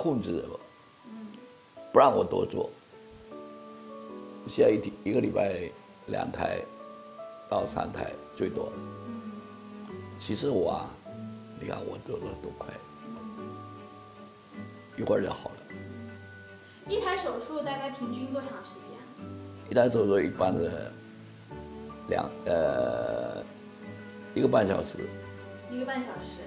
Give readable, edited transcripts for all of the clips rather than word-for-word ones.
控制我，不让我多做。现在一个礼拜2台到3台最多。其实我啊，你看我做的多快，一会儿就好了。 一台手术大概平均多长时间？ 一台手术一般是1个半小时。 1个半小时。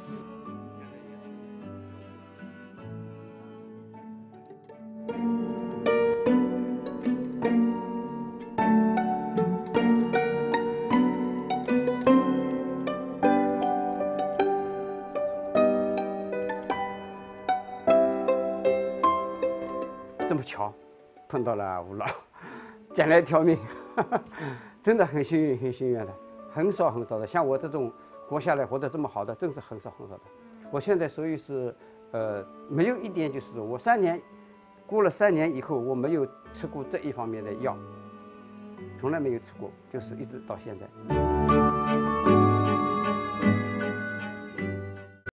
这么巧，碰到了吴老，捡了一条命，真的很幸运，很幸运的，很少的。像我这种活下来活得这么好的，真是很少的。我现在所以是，没有一点就是我过了3年以后，我没有吃过这一方面的药，从来没有吃过，就是一直到现在。